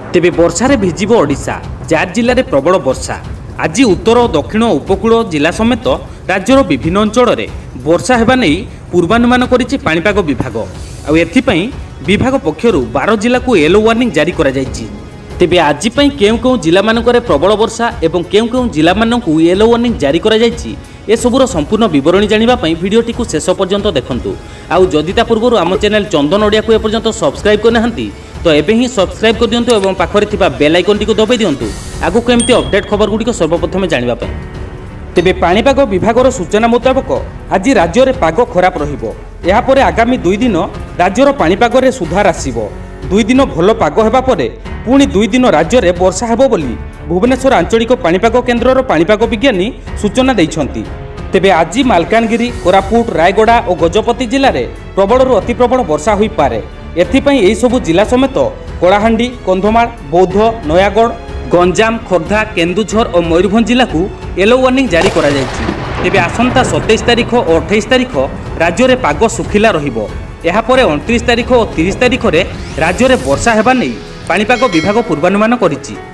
तेबे वर्षारे भिजिबो ओडिशा। 4 जिले में प्रबल वर्षा। आज उत्तर और दक्षिण उपकूल जिला समेत राज्यर विभिन्न अंचल में वर्षा हेबा नै पूर्वानुमान करिछि पाणीपाग विभाग। आ एथिपई विभाग पक्षर 12 जिला को येलो वार्निंग जारी करा जायछि। तेबे आज पई केउ जिला मानकरे प्रबल वर्षा एवं केउ जिला मानकु येलो वार्निंग जारी करा जायछि ए सबुर संपूर्ण विवरणी जानिबा पई भिडियोटी को शेष पर्यंत देखंतु। आउ जदि ता पूर्व आम चैनल चंदन ओडिया को एपर्यंत सब्सक्राइब करनाहांती तो एबे ही सब्सक्राइब कर दियंतु एवं पाखरे थिबा बेल आइकन टी को दबाई दियंतु आगु केमती अपडेट खबर गुडी को सर्वप्रथम जानिबा पई। तेबे पाणीपाग विभागर सूचना मुताबक आज राज्य में पाग खराब रहिबो। एहा परे आगामी 2 दिन राज्यर पाणीपाग रे सुधार आसीबो। 2 दिन भल पाग हेबा परे पुणी 2 दिन राज्य में वर्षा हेबो बोली भुवनेश्वर आंचलिक पाणीपाग केन्द्रर पाणीपाग विज्ञानी सूचना दैछंती। तेबे आज मालकानगिरी, कोरापुट, रायगड़ा और गजपति जिले में प्रबल अति प्रबल वर्षा होई पारे। एथिपई एही सबु जिला समेत कलाहांडी, कंधमाल, बौद्ध, नयागढ़, गंजाम, खोर्धा, केन्दुझर और मयूरभंज जिला को येलो वार्निंग जारी करा जायछि। तेबे आसंता 27 तारिख और 28 तारिख राज्य में पाग सुखिला रहिबो। एहा परे 29 तारिख और 30 तारिख रे राज्य में वर्षा हेबा नै पाणीपाग विभाग पूर्वानुमान करिछि।